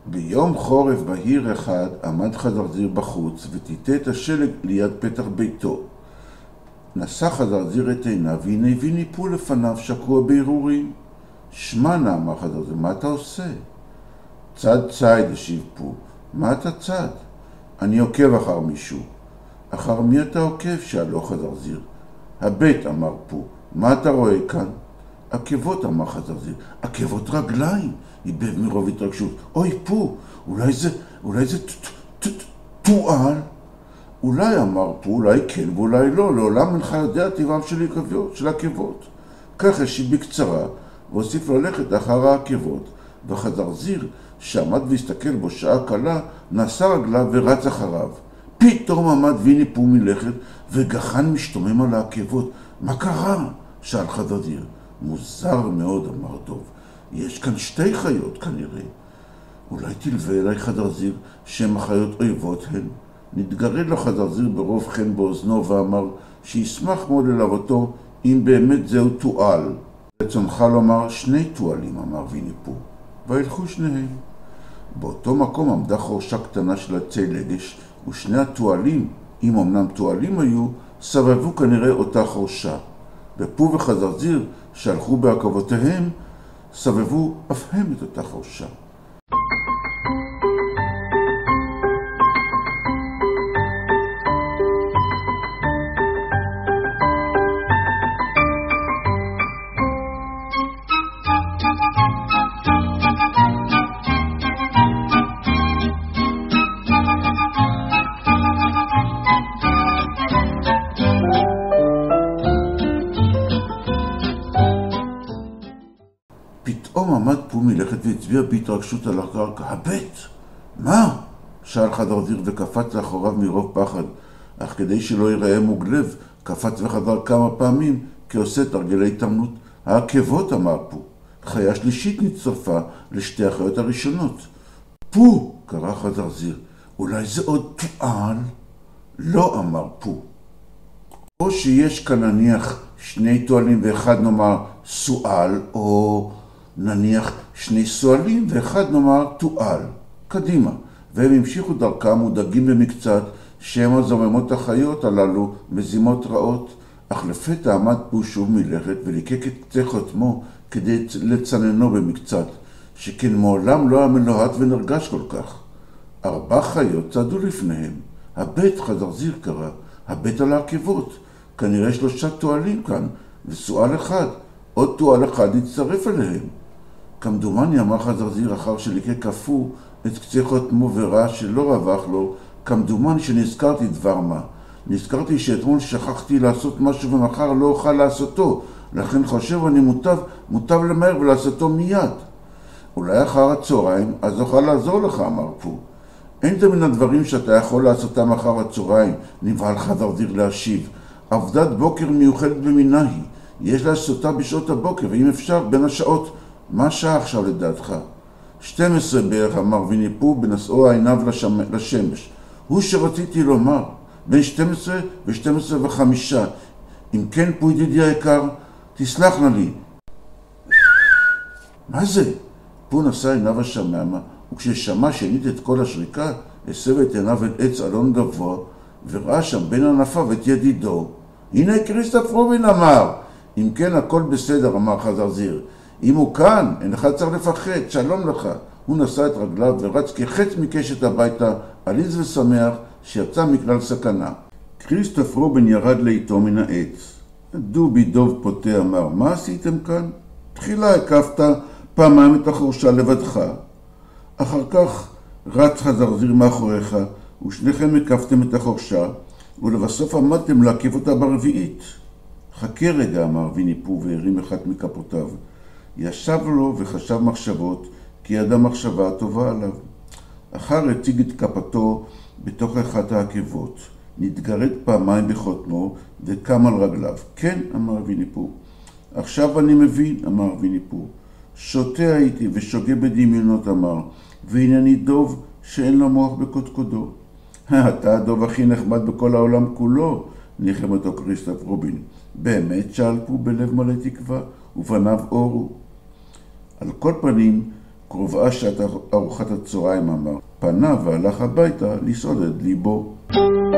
ביום חורף בהיר אחד עמד חזרזיר בחוץ וטיטה את השלג ליד פתח ביתו. נשא חזרזיר את עיניו, והנה הביא ניפול לפניו שקוע בהרהורים. שמע, אמר חזרזיר, מה אתה עושה? צד ציד, השיב פו. מה אתה צד? אני עוקב אחר מישהו. אחר מי אתה עוקב? שאלו חזרזיר. הבית, אמר פו. מה אתה רואה כאן? עקבות, אמר חזרזיר. עקבות רגליים. איבב מרוב התרגשות. אוי פו, אולי זה תועל? אולי, אמר פו, אולי כן ואולי לא. לעולם אינך יודע טבעם של עקבות. כך השיב בקצרה, והוסיף ללכת אחר העקבות. וחזרזיר, שעמד והסתכל בו שעה קלה, נשא רגליו ורץ אחריו. פתאום עמד ויני פו מלכת, וגחן משתומם על העקבות. מה קרה? שאל חזרזיר. מוזר מאוד, אמר דוב. יש כאן שתי חיות כנראה. אולי תלווה אליי חזרזיר, שם החיות אויבות הן. נתגרד לו חזרזיר ברוב חן באוזנו ואמר שישמח מאוד ללוותו אם באמת זהו תועל. רצונך לומר שני תועלים, אמר ויני פו. וילכו שניהם. באותו מקום עמדה חורשה קטנה של עצי לגש, ושני התועלים, אם אמנם תועלים היו, סבבו כנראה אותה חורשה. ופו וחזרזיר שהלכו בעקבותיהם, סבבו אף הם את אותה חורשה. פתאום עמד פו מלכת והצביע בהתרגשות על הקרקע. הבית! מה? שאל חזרזיר וקפץ לאחוריו מרוב פחד, אך כדי שלא ייראה מוגלב, קפץ וחזר כמה פעמים כעושה תרגילי התאמנות. העקבות, אמר פו. חיה שלישית נצטרפה לשתי החיות הראשונות. פו! קרא חזרזיר. אולי זה עוד תועל? לא, אמר פו. או שיש כאן נניח שני תועלים ואחד נאמר סואל, או נניח שני סואלים ואחד נאמר תועל. קדימה. והם המשיכו דרכם מודאגים במקצת שהם הזוממות החיות הללו מזימות רעות. אך לפתע עמד פו שוב מלכת וליקק את קצה חותמו כדי לצננו במקצת, שכן מעולם לא היה מלוהט ונרגש כל כך. 4 חיות צעדו לפניהם. הבית, חזרזיר קרא, הבית על העקבות. כנראה 3 תועלים כאן, וסואל אחד. עוד תועל אחד נצטרף אליהם. כמדומני, אמר חזרזיר אחר שליקק כפו את קצה חותמו וראה שלא רווח לו, כמדומני שנזכרתי דבר מה. נזכרתי שאתמול שכחתי לעשות משהו ומחר לא אוכל לעשותו, לכן חושב אני מוטב למהר ולעשותו מיד. אולי אחר הצהריים, אז אוכל לעזור לך, אמר פו. אין זה מן הדברים שאתה יכול לעשותם אחר הצהריים, נבהל חזרזיר להשיב. עבודת בוקר מיוחדת במינה היא. יש לעשותה בשעות הבוקר, ואם אפשר בין השעות. מה השעה עכשיו לדעתך? 12 בערך, אמר ויני פו בנשאו עיניו לשמש. הוא שרציתי לומר, בין 12 ו-12:05. אם כן, פו ידידי היקר, תסלח נא לי. מה זה? פו נשא עיניו השממה, וכששמע שנית את כל השריקה, הסב את עיניו אל עץ אלון גבוה, וראה שם בין ענפיו את ידידו. הנה כריסטוף רובין, אמר. אם כן, הכל בסדר, אמר חזרזיר. אם הוא כאן, אינך צריך לפחד, שלום לך. הוא נשא את רגליו ורץ כחץ מקשת הביתה, עליז ושמח, שיצא מכלל סכנה. כריסטוף רובין ירד לאיתו מן העץ. דובי דוב פוטה, אמר, מה עשיתם כאן? תחילה הקפת פעמיים את החורשה לבדך. אחר כך רץ חזרזיר מאחוריך, ושניכם הקפתם את החורשה, ולבסוף עמדתם להקיף אותה ברביעית. חכה רגע, אמר ויני פו והרים אחת מכפותיו. ישב לו וחשב מחשבות, כי ידע מחשבה טובה עליו. אחר הציג את כפתו בתוך אחת העקבות. נתגרד פעמיים בחותמו וקם על רגליו. כן, אמר ויני פו. עכשיו אני מבין, אמר ויני פו. שותה הייתי ושוגה בדמיונות, אמר, והנני דוב שאין לו מוח בקודקודו. אתה הדוב הכי נחמד בכל העולם כולו, ניחם אותו כריסטוף רובין. באמת? שאל פו בלב מלא תקווה, ופניו אורו. על כל פנים, קרובעה שעת ארוחת הצהריים אמר. פנה והלך הביתה לסעוד את ליבו.